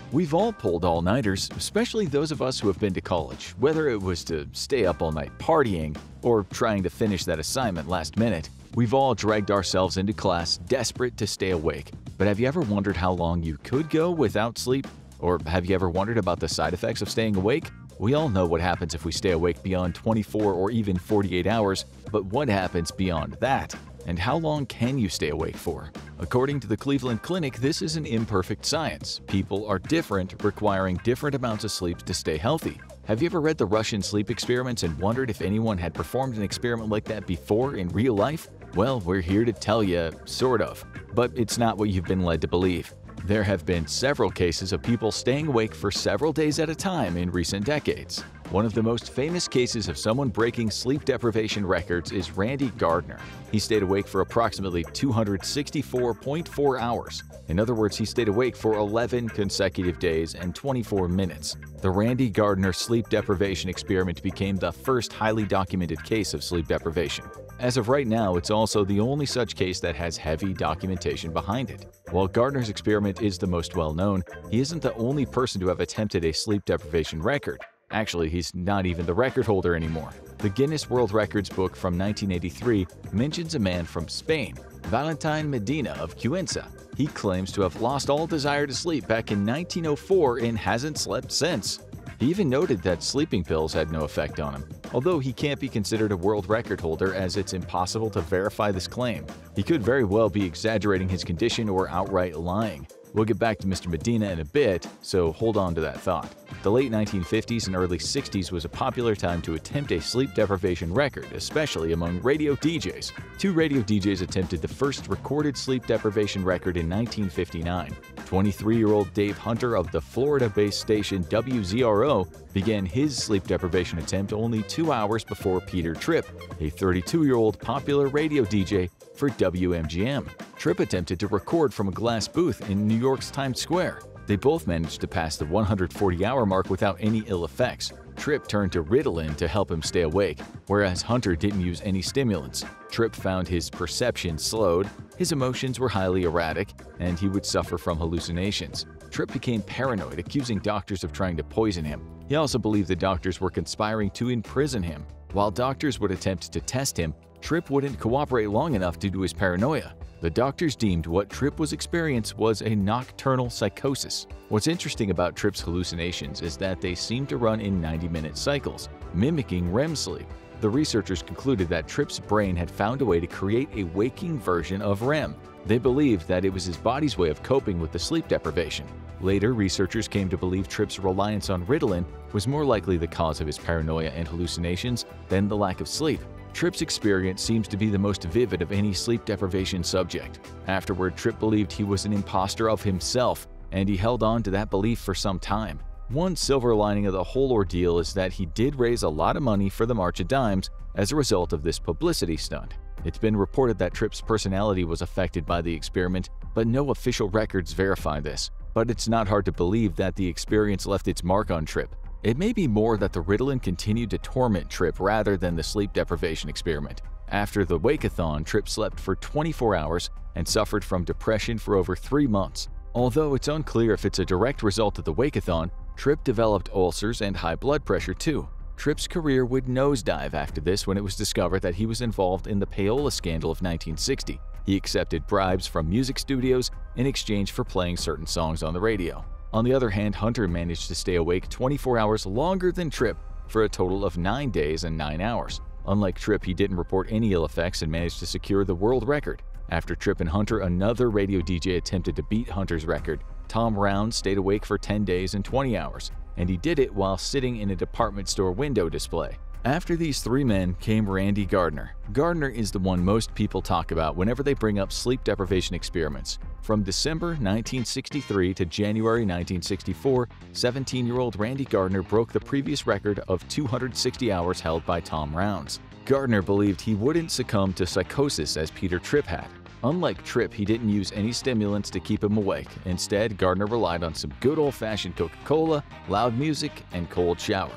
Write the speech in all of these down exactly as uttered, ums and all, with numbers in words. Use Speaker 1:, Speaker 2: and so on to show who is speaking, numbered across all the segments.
Speaker 1: We've all pulled all-nighters, especially those of us who have been to college, whether it was to stay up all night partying or trying to finish that assignment last minute. We've all dragged ourselves into class desperate to stay awake. But have you ever wondered how long you could go without sleep? Or have you ever wondered about the side effects of staying awake? We all know what happens if we stay awake beyond twenty-four or even forty-eight hours, but what happens beyond that? And how long can you stay awake for? According to the Cleveland Clinic, this is an imperfect science. People are different, requiring different amounts of sleep to stay healthy. Have you ever read the Russian sleep experiments and wondered if anyone had performed an experiment like that before in real life? Well, we're here to tell you, sort of. But it's not what you've been led to believe. There have been several cases of people staying awake for several days at a time in recent decades. One of the most famous cases of someone breaking sleep deprivation records is Randy Gardner. He stayed awake for approximately two hundred sixty-four point four hours. In other words, he stayed awake for eleven consecutive days and twenty-four minutes. The Randy Gardner sleep deprivation experiment became the first highly documented case of sleep deprivation. As of right now, it's also the only such case that has heavy documentation behind it. While Gardner's experiment is the most well-known, he isn't the only person to have attempted a sleep deprivation record. Actually, he's not even the record holder anymore. The Guinness World Records book from nineteen eighty-three mentions a man from Spain, Valentin Medina of Cuenca. He claims to have lost all desire to sleep back in nineteen oh four and hasn't slept since. He even noted that sleeping pills had no effect on him, although he can't be considered a world record holder as it's impossible to verify this claim. He could very well be exaggerating his condition or outright lying. We'll get back to Mister Medina in a bit, so hold on to that thought. The late nineteen fifties and early sixties was a popular time to attempt a sleep deprivation record, especially among radio D Js. Two radio D Js attempted the first recorded sleep deprivation record in nineteen fifty-nine. twenty-three-year-old Dave Hunter of the Florida-based station W Z R O began his sleep deprivation attempt only two hours before Peter Tripp, a thirty-two-year-old popular radio D J for W M G M. Tripp attempted to record from a glass booth in New York's Times Square. They both managed to pass the one hundred forty hour mark without any ill effects. Tripp turned to Ritalin to help him stay awake, whereas Hunter didn't use any stimulants. Tripp found his perception slowed, his emotions were highly erratic, and he would suffer from hallucinations. Tripp became paranoid, accusing doctors of trying to poison him. He also believed the doctors were conspiring to imprison him. While doctors would attempt to test him, Tripp wouldn't cooperate long enough due to his paranoia. The doctors deemed what Tripp was experiencing was a nocturnal psychosis. What's interesting about Tripp's hallucinations is that they seem to run in ninety-minute cycles, mimicking R E M sleep. The researchers concluded that Tripp's brain had found a way to create a waking version of R E M. They believed that it was his body's way of coping with the sleep deprivation. Later, researchers came to believe Tripp's reliance on Ritalin was more likely the cause of his paranoia and hallucinations than the lack of sleep. Tripp's experience seems to be the most vivid of any sleep deprivation subject. Afterward, Tripp believed he was an imposter of himself, and he held on to that belief for some time. One silver lining of the whole ordeal is that he did raise a lot of money for the March of Dimes as a result of this publicity stunt. It's been reported that Tripp's personality was affected by the experiment, but no official records verify this. But it's not hard to believe that the experience left its mark on Tripp. It may be more that the Ritalin continued to torment Tripp rather than the sleep deprivation experiment. After the Wake-a-thon, Tripp slept for twenty-four hours and suffered from depression for over three months. Although it's unclear if it's a direct result of the Wake-a-thon, Tripp developed ulcers and high blood pressure too. Tripp's career would nosedive after this when it was discovered that he was involved in the payola scandal of nineteen sixty. He accepted bribes from music studios in exchange for playing certain songs on the radio. On the other hand, Hunter managed to stay awake twenty-four hours longer than Tripp for a total of nine days and nine hours. Unlike Tripp, he didn't report any ill effects and managed to secure the world record. After Tripp and Hunter, another radio D J attempted to beat Hunter's record. Tom Round stayed awake for ten days and twenty hours, and he did it while sitting in a department store window display. After these three men came Randy Gardner. Gardner is the one most people talk about whenever they bring up sleep deprivation experiments. From December nineteen sixty-three to January nineteen sixty-four, seventeen-year-old Randy Gardner broke the previous record of two hundred sixty hours held by Tom Rounds. Gardner believed he wouldn't succumb to psychosis as Peter Tripp had. Unlike Tripp, he didn't use any stimulants to keep him awake. Instead, Gardner relied on some good old-fashioned Coca-Cola, loud music, and cold showers.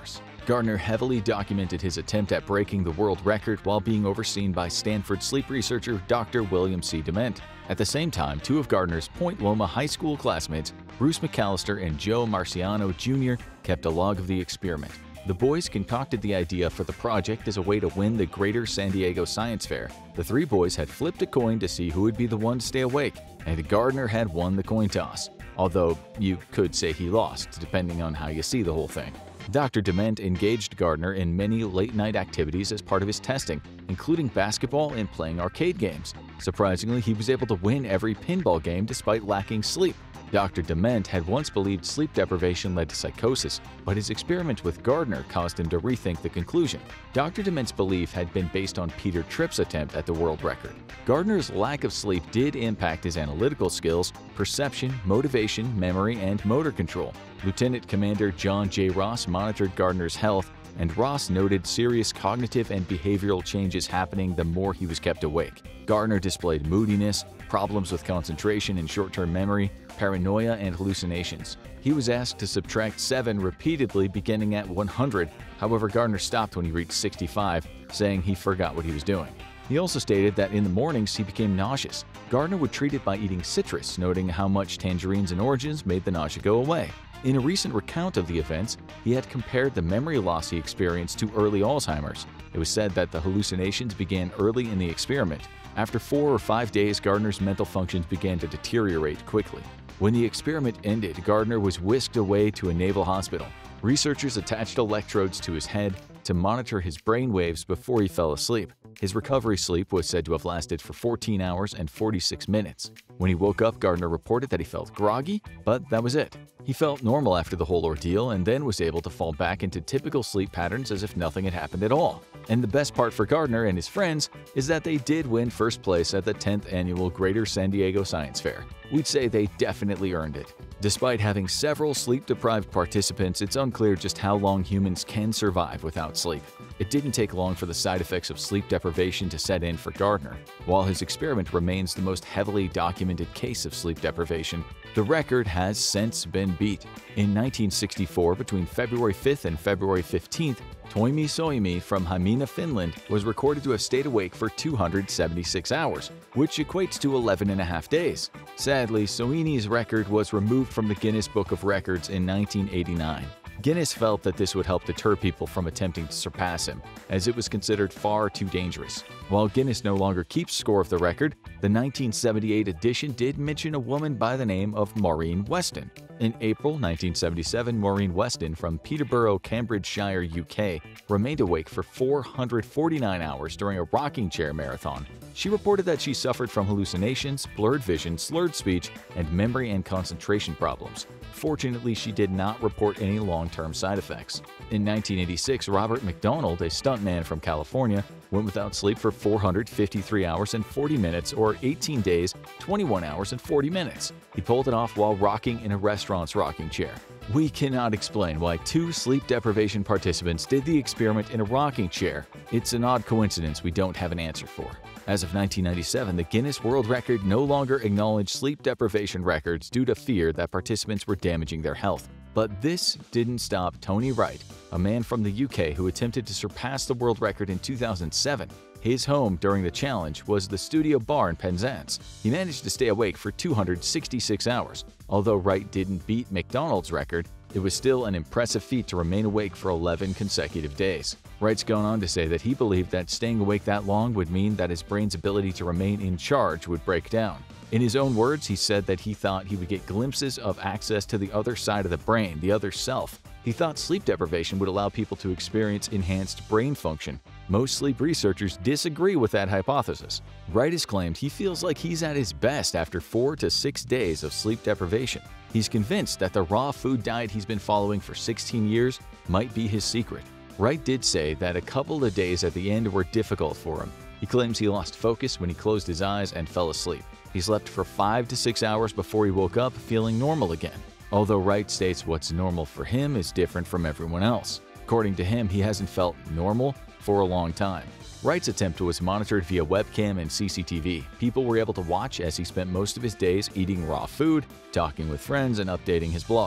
Speaker 1: Gardner heavily documented his attempt at breaking the world record while being overseen by Stanford sleep researcher Doctor William C. Dement. At the same time, two of Gardner's Point Loma High School classmates, Bruce McAllister and Joe Marciano Junior, kept a log of the experiment. The boys concocted the idea for the project as a way to win the Greater San Diego Science Fair. The three boys had flipped a coin to see who would be the one to stay awake, and Gardner had won the coin toss. Although you could say he lost, depending on how you see the whole thing. Doctor Dement engaged Gardner in many late-night activities as part of his testing, including basketball and playing arcade games. Surprisingly, he was able to win every pinball game despite lacking sleep. Doctor Dement had once believed sleep deprivation led to psychosis, but his experiment with Gardner caused him to rethink the conclusion. Doctor Dement's belief had been based on Peter Tripp's attempt at the world record. Gardner's lack of sleep did impact his analytical skills, perception, motivation, memory, and motor control. Lieutenant Commander John J. Ross monitored Gardner's health, and Ross noted serious cognitive and behavioral changes happening the more he was kept awake. Gardner displayed moodiness, problems with concentration and short-term memory, paranoia, and hallucinations. He was asked to subtract seven repeatedly beginning at one hundred. However, Gardner stopped when he reached sixty-five, saying he forgot what he was doing. He also stated that in the mornings he became nauseous. Gardner would treat it by eating citrus, noting how much tangerines and oranges made the nausea go away. In a recent recount of the events, he had compared the memory loss he experienced to early Alzheimer's. It was said that the hallucinations began early in the experiment. After four or five days, Gardner's mental functions began to deteriorate quickly. When the experiment ended, Gardner was whisked away to a naval hospital. Researchers attached electrodes to his head to monitor his brain waves before he fell asleep. His recovery sleep was said to have lasted for fourteen hours and forty-six minutes. When he woke up, Gardner reported that he felt groggy, but that was it. He felt normal after the whole ordeal and then was able to fall back into typical sleep patterns as if nothing had happened at all. And the best part for Gardner and his friends is that they did win first place at the tenth Annual Greater San Diego Science Fair. We'd say they definitely earned it. Despite having several sleep-deprived participants, it's unclear just how long humans can survive without sleep. It didn't take long for the side effects of sleep deprivation to set in for Gardner. While his experiment remains the most heavily documented case of sleep deprivation, the record has since been beat. In nineteen sixty-four, between February fifth and February fifteenth, Toimi Soimi from Hamina, Finland, was recorded to have stayed awake for two hundred seventy-six hours, which equates to eleven and a half days. Sadly, Soimi's record was removed from the Guinness Book of Records in nineteen eighty-nine. Guinness felt that this would help deter people from attempting to surpass him, as it was considered far too dangerous. While Guinness no longer keeps score of the record, the nineteen seventy-eight edition did mention a woman by the name of Maureen Weston. In April nineteen seventy-seven, Maureen Weston from Peterborough, Cambridgeshire, U K, remained awake for four hundred forty-nine hours during a rocking chair marathon. She reported that she suffered from hallucinations, blurred vision, slurred speech, and memory and concentration problems. Fortunately, she did not report any long-term side effects. In nineteen eighty-six, Robert McDonald, a stuntman from California, went without sleep for four hundred fifty-three hours and forty minutes, or eighteen days, twenty-one hours and forty minutes. He pulled it off while rocking in a restaurant's rocking chair. We cannot explain why two sleep deprivation participants did the experiment in a rocking chair. It's an odd coincidence we don't have an answer for. As of nineteen ninety-seven, the Guinness World Record no longer acknowledged sleep deprivation records due to fear that participants were damaging their health. But this didn't stop Tony Wright, a man from the U K who attempted to surpass the world record in two thousand seven. His home during the challenge was the Studio Bar in Penzance. He managed to stay awake for two hundred sixty-six hours. Although Wright didn't beat McDonald's record, it was still an impressive feat to remain awake for eleven consecutive days. Wright's gone on to say that he believed that staying awake that long would mean that his brain's ability to remain in charge would break down. In his own words, he said that he thought he would get glimpses of access to the other side of the brain, the other self. He thought sleep deprivation would allow people to experience enhanced brain function. Most sleep researchers disagree with that hypothesis. Wright has claimed he feels like he's at his best after four to six days of sleep deprivation. He's convinced that the raw food diet he's been following for sixteen years might be his secret. Wright did say that a couple of days at the end were difficult for him. He claims he lost focus when he closed his eyes and fell asleep. He slept for five to six hours before he woke up feeling normal again. Although Wright states what's normal for him is different from everyone else. According to him, he hasn't felt normal for a long time. Wright's attempt was monitored via webcam and C C T V. People were able to watch as he spent most of his days eating raw food, talking with friends, and updating his blog.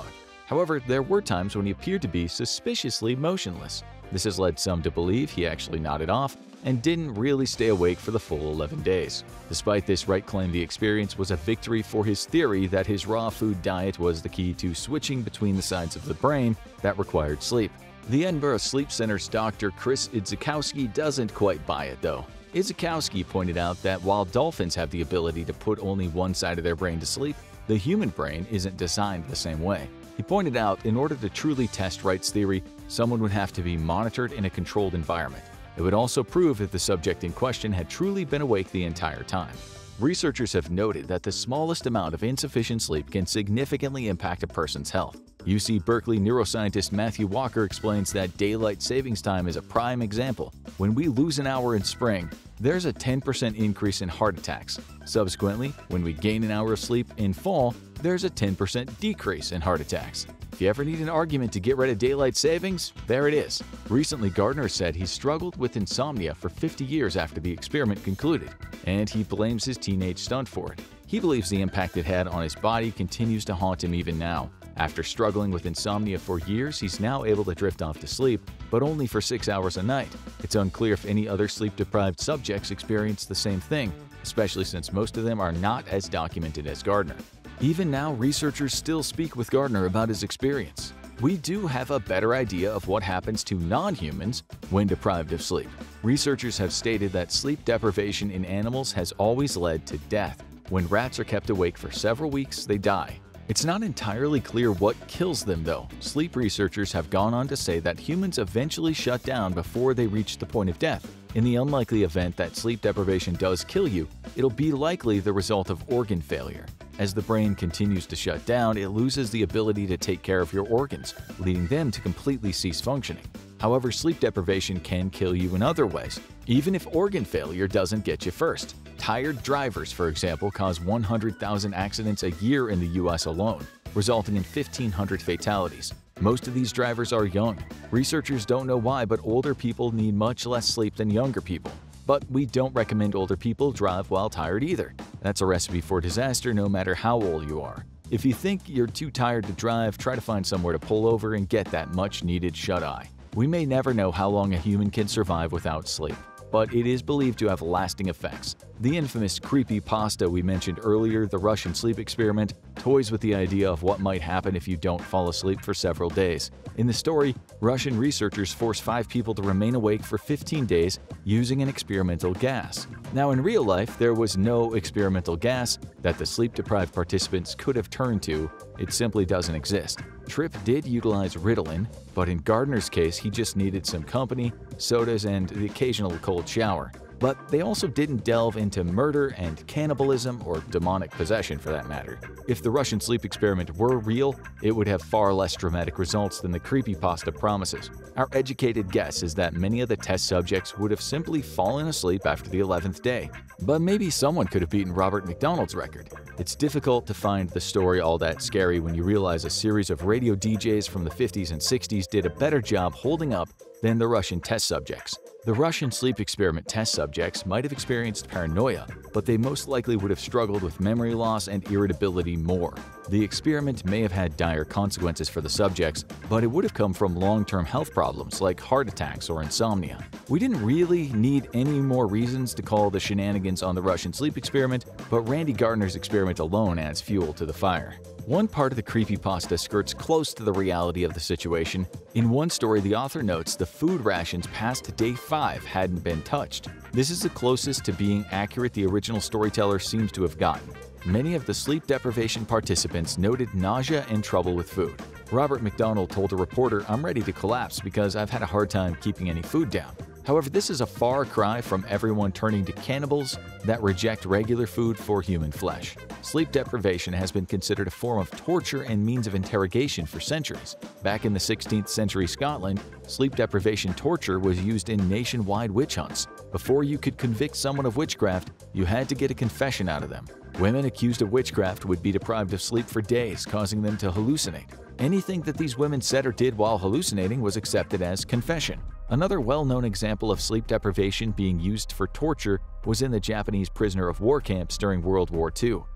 Speaker 1: However, there were times when he appeared to be suspiciously motionless. This has led some to believe he actually nodded off and didn't really stay awake for the full eleven days. Despite this, Wright claimed the experience was a victory for his theory that his raw food diet was the key to switching between the sides of the brain that required sleep. The Edinburgh Sleep Center's Doctor Chris Idzikowski doesn't quite buy it though. Idzikowski pointed out that while dolphins have the ability to put only one side of their brain to sleep, the human brain isn't designed the same way. He pointed out in order to truly test Wright's theory, someone would have to be monitored in a controlled environment. It would also prove if the subject in question had truly been awake the entire time. Researchers have noted that the smallest amount of insufficient sleep can significantly impact a person's health. U C Berkeley neuroscientist Matthew Walker explains that daylight savings time is a prime example. When we lose an hour in spring, there's a ten percent increase in heart attacks. Subsequently, when we gain an hour of sleep in fall, there's a ten percent decrease in heart attacks. If you ever need an argument to get rid of daylight savings, there it is. Recently, Gardner said he struggled with insomnia for fifty years after the experiment concluded, and he blames his teenage stunt for it. He believes the impact it had on his body continues to haunt him even now. After struggling with insomnia for years, he's now able to drift off to sleep, but only for six hours a night. It's unclear if any other sleep-deprived subjects experience the same thing, especially since most of them are not as documented as Gardner. Even now, researchers still speak with Gardner about his experience. We do have a better idea of what happens to non-humans when deprived of sleep. Researchers have stated that sleep deprivation in animals has always led to death. When rats are kept awake for several weeks, they die. It's not entirely clear what kills them, though. Sleep researchers have gone on to say that humans eventually shut down before they reach the point of death. In the unlikely event that sleep deprivation does kill you, it'll be likely the result of organ failure. As the brain continues to shut down, it loses the ability to take care of your organs, leading them to completely cease functioning. However, sleep deprivation can kill you in other ways, even if organ failure doesn't get you first. Tired drivers, for example, cause one hundred thousand accidents a year in the U S alone, resulting in fifteen hundred fatalities. Most of these drivers are young. Researchers don't know why, but older people need much less sleep than younger people. But we don't recommend older people drive while tired either. That's a recipe for disaster no matter how old you are. If you think you're too tired to drive, try to find somewhere to pull over and get that much-needed shut-eye. We may never know how long a human can survive without sleep, but it is believed to have lasting effects. The infamous creepypasta we mentioned earlier, the Russian sleep experiment, toys with the idea of what might happen if you don't fall asleep for several days. In the story, Russian researchers forced five people to remain awake for fifteen days using an experimental gas. Now, in real life, there was no experimental gas that the sleep-deprived participants could have turned to. It simply doesn't exist. Tripp did utilize Ritalin, but in Gardner's case, he just needed some company, sodas, and the occasional cold shower. But they also didn't delve into murder and cannibalism or demonic possession for that matter. If the Russian sleep experiment were real, it would have far less dramatic results than the creepypasta promises. Our educated guess is that many of the test subjects would have simply fallen asleep after the eleventh day. But maybe someone could have beaten Robert McDonald's record. It's difficult to find the story all that scary when you realize a series of radio D Js from the fifties and sixties did a better job holding up than the Russian test subjects. The Russian sleep experiment test subjects might have experienced paranoia, but they most likely would have struggled with memory loss and irritability more. The experiment may have had dire consequences for the subjects, but it would have come from long-term health problems like heart attacks or insomnia. We didn't really need any more reasons to call the shenanigans on the Russian sleep experiment, but Randy Gardner's experiment alone adds fuel to the fire. One part of the creepypasta skirts close to the reality of the situation. In one story, the author notes the food rations past day five hadn't been touched. This is the closest to being accurate the original storyteller seems to have gotten. Many of the sleep deprivation participants noted nausea and trouble with food. Robert McDonald told a reporter, "I'm ready to collapse because I've had a hard time keeping any food down." However, this is a far cry from everyone turning to cannibals that reject regular food for human flesh. Sleep deprivation has been considered a form of torture and means of interrogation for centuries. Back in the sixteenth century Scotland, sleep deprivation torture was used in nationwide witch hunts. Before you could convict someone of witchcraft, you had to get a confession out of them. Women accused of witchcraft would be deprived of sleep for days, causing them to hallucinate. Anything that these women said or did while hallucinating was accepted as confession. Another well-known example of sleep deprivation being used for torture was in the Japanese prisoner of war camps during World War Two.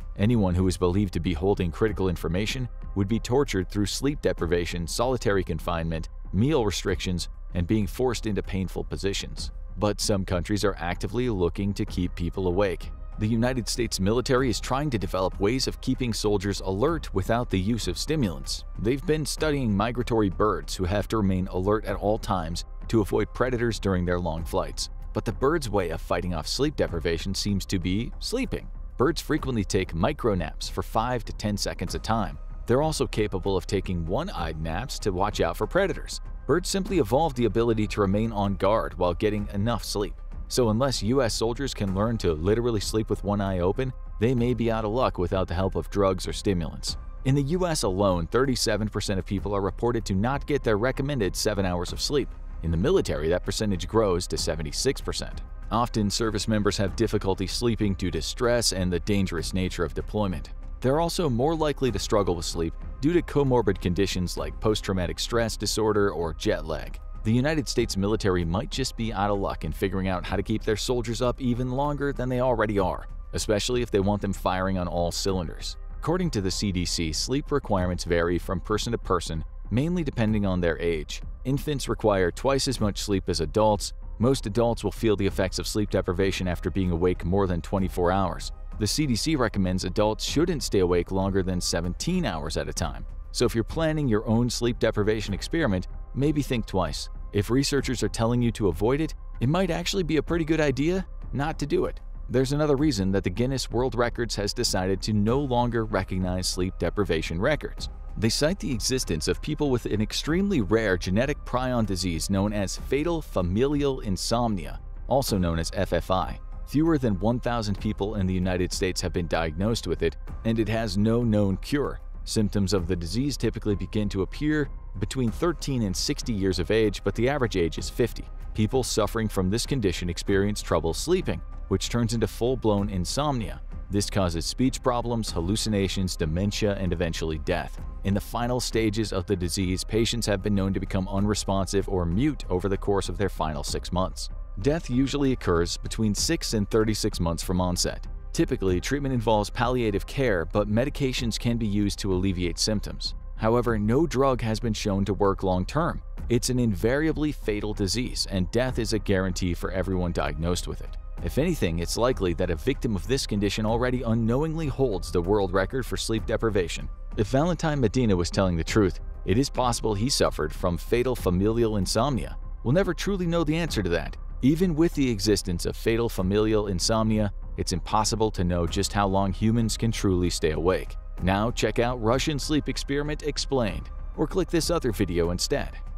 Speaker 1: Anyone who is believed to be holding critical information would be tortured through sleep deprivation, solitary confinement, meal restrictions, and being forced into painful positions. But some countries are actively looking to keep people awake. The United States military is trying to develop ways of keeping soldiers alert without the use of stimulants. They've been studying migratory birds who have to remain alert at all times to avoid predators during their long flights. But the bird's way of fighting off sleep deprivation seems to be sleeping. Birds frequently take micro-naps for five to ten seconds at a time. They're also capable of taking one-eyed naps to watch out for predators. Birds simply evolved the ability to remain on guard while getting enough sleep. So unless U S soldiers can learn to literally sleep with one eye open, they may be out of luck without the help of drugs or stimulants. In the U S alone, thirty-seven percent of people are reported to not get their recommended seven hours of sleep. In the military, that percentage grows to seventy-six percent. Often, service members have difficulty sleeping due to stress and the dangerous nature of deployment. They're also more likely to struggle with sleep due to comorbid conditions like post-traumatic stress disorder or jet lag. The United States military might just be out of luck in figuring out how to keep their soldiers up even longer than they already are, especially if they want them firing on all cylinders. According to the C D C, sleep requirements vary from person to person, mainly depending on their age. Infants require twice as much sleep as adults. Most adults will feel the effects of sleep deprivation after being awake more than twenty-four hours. The C D C recommends adults shouldn't stay awake longer than seventeen hours at a time. So if you're planning your own sleep deprivation experiment, maybe think twice. If researchers are telling you to avoid it, it might actually be a pretty good idea not to do it. There's another reason that the Guinness World Records has decided to no longer recognize sleep deprivation records. They cite the existence of people with an extremely rare genetic prion disease known as fatal familial insomnia, also known as F F I. Fewer than one thousand people in the United States have been diagnosed with it, and it has no known cure. Symptoms of the disease typically begin to appear between thirteen and sixty years of age, but the average age is fifty. People suffering from this condition experience trouble sleeping, which turns into full-blown insomnia. This causes speech problems, hallucinations, dementia, and eventually death. In the final stages of the disease, patients have been known to become unresponsive or mute over the course of their final six months. Death usually occurs between six and thirty-six months from onset. Typically, treatment involves palliative care, but medications can be used to alleviate symptoms. However, no drug has been shown to work long-term. It's an invariably fatal disease, and death is a guarantee for everyone diagnosed with it. If anything, it's likely that a victim of this condition already unknowingly holds the world record for sleep deprivation. If Valentine Medina was telling the truth, it is possible he suffered from fatal familial insomnia. We'll never truly know the answer to that. Even with the existence of fatal familial insomnia, it's impossible to know just how long humans can truly stay awake. Now check out Russian Sleep Experiment Explained, or click this other video instead.